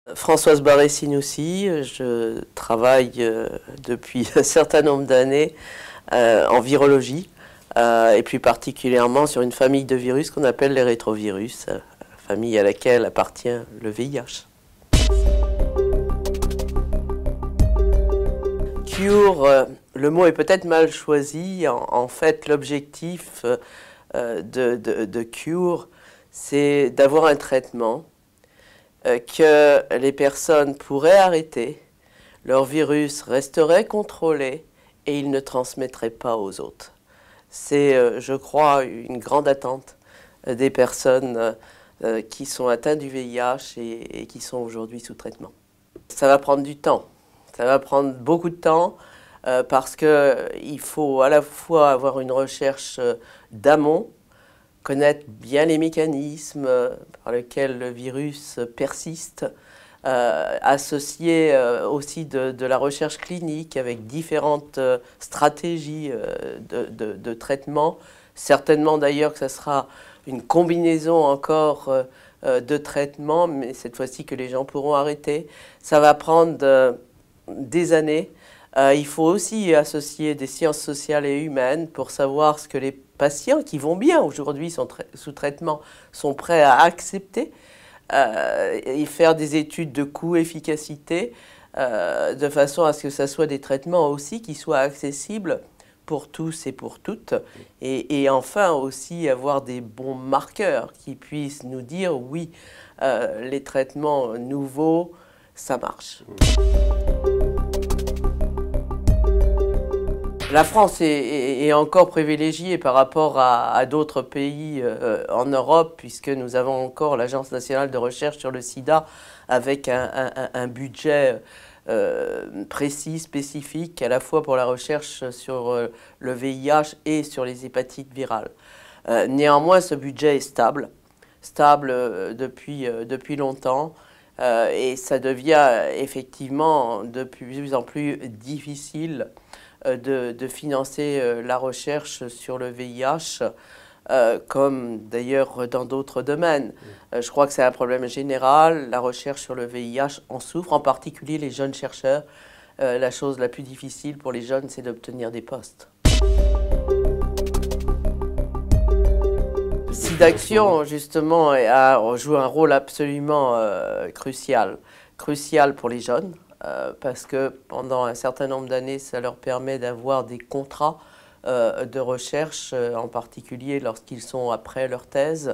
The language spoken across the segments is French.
Françoise Barré-Sinoussi, je travaille depuis un certain nombre d'années en virologie et plus particulièrement sur une famille de virus qu'on appelle les rétrovirus, famille à laquelle appartient le VIH. Cure, le mot est peut-être mal choisi. En fait, l'objectif de cure, c'est d'avoir un traitement que les personnes pourraient arrêter, leur virus resterait contrôlé et il ne transmettrait pas aux autres. C'est, je crois, une grande attente des personnes qui sont atteintes du VIH et qui sont aujourd'hui sous traitement. Ça va prendre du temps, ça va prendre beaucoup de temps parce qu'il faut à la fois avoir une recherche d'amont, connaître bien les mécanismes par lesquels le virus persiste, associer aussi de la recherche clinique avec différentes stratégies de traitement. Certainement d'ailleurs que ce sera une combinaison encore de traitements, mais cette fois-ci que les gens pourront arrêter. Ça va prendre des années. Il faut aussi associer des sciences sociales et humaines pour savoir ce que les patients qui vont bien aujourd'hui sous traitement sont prêts à accepter et faire des études de coût-efficacité de façon à ce que ce soit des traitements aussi qui soient accessibles pour tous et pour toutes et enfin aussi avoir des bons marqueurs qui puissent nous dire oui, les traitements nouveaux, ça marche. La France est encore privilégiée par rapport à d'autres pays en Europe, puisque nous avons encore l'Agence nationale de recherche sur le sida avec un budget précis, spécifique, à la fois pour la recherche sur le VIH et sur les hépatites virales. Néanmoins, ce budget est stable depuis longtemps. Et ça devient effectivement de plus en plus difficile de financer la recherche sur le VIH, comme d'ailleurs dans d'autres domaines. Je crois que c'est un problème général. La recherche sur le VIH en souffre, en particulier les jeunes chercheurs. La chose la plus difficile pour les jeunes, c'est d'obtenir des postes. SIDAction, justement, joue un rôle absolument crucial pour les jeunes. Parce que pendant un certain nombre d'années, ça leur permet d'avoir des contrats de recherche, en particulier lorsqu'ils sont après leur thèse.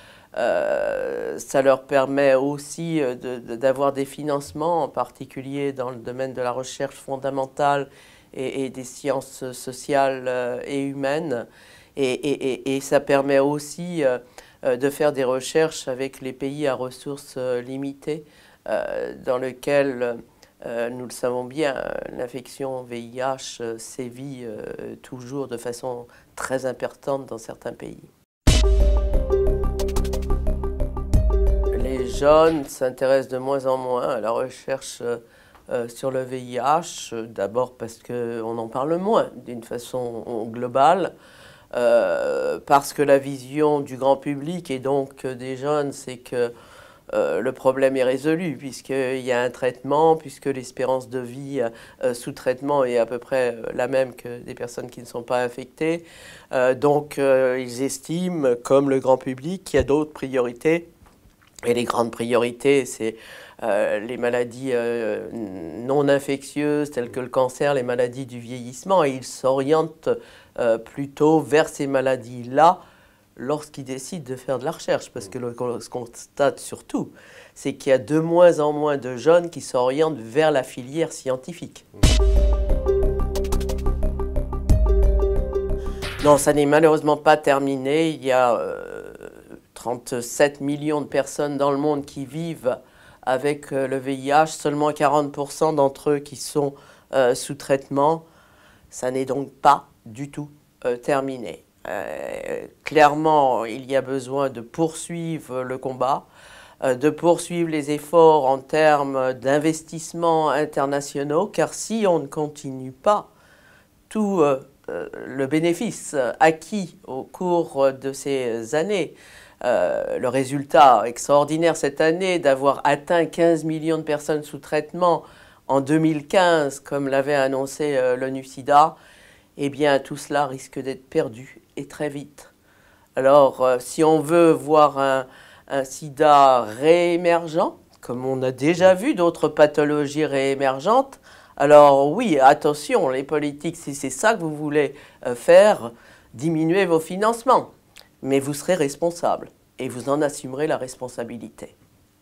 Ça leur permet aussi d'avoir des financements, en particulier dans le domaine de la recherche fondamentale et des sciences sociales et humaines. Et ça permet aussi de faire des recherches avec les pays à ressources limitées, dans lesquels nous le savons bien, l'infection VIH sévit toujours de façon très importante dans certains pays. Les jeunes s'intéressent de moins en moins à la recherche sur le VIH, d'abord parce qu'on en parle moins d'une façon globale, parce que la vision du grand public et donc des jeunes, c'est que le problème est résolu puisqu'il y a un traitement, puisque l'espérance de vie sous traitement est à peu près la même que des personnes qui ne sont pas infectées. Donc ils estiment, comme le grand public, qu'il y a d'autres priorités. Et les grandes priorités, c'est les maladies non infectieuses telles que le cancer, les maladies du vieillissement. Et ils s'orientent plutôt vers ces maladies-là lorsqu'ils décident de faire de la recherche, parce que ce qu'on constate surtout, c'est qu'il y a de moins en moins de jeunes qui s'orientent vers la filière scientifique. Non, ça n'est malheureusement pas terminé. Il y a 37 millions de personnes dans le monde qui vivent avec le VIH, seulement 40% d'entre eux qui sont sous traitement. Ça n'est donc pas du tout terminé. Clairement, il y a besoin de poursuivre le combat, de poursuivre les efforts en termes d'investissements internationaux, car si on ne continue pas, tout le bénéfice acquis au cours de ces années le résultat extraordinaire cette année d'avoir atteint 15 millions de personnes sous traitement en 2015, comme l'avait annoncé l'ONU-SIDA, eh bien tout cela risque d'être perdu et très vite. Alors si on veut voir un sida réémergent, comme on a déjà vu d'autres pathologies réémergentes, alors oui, attention, les politiques, si c'est ça que vous voulez faire, diminuez vos financements. Mais vous serez responsable et vous en assumerez la responsabilité.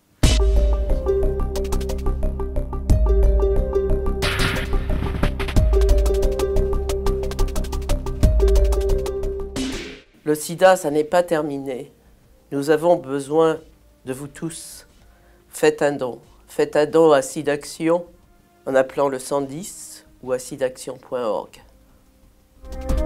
Le sida, ça n'est pas terminé. Nous avons besoin de vous tous. Faites un don. Faites un don à SIDAction en appelant le 110 ou à sidaction.org.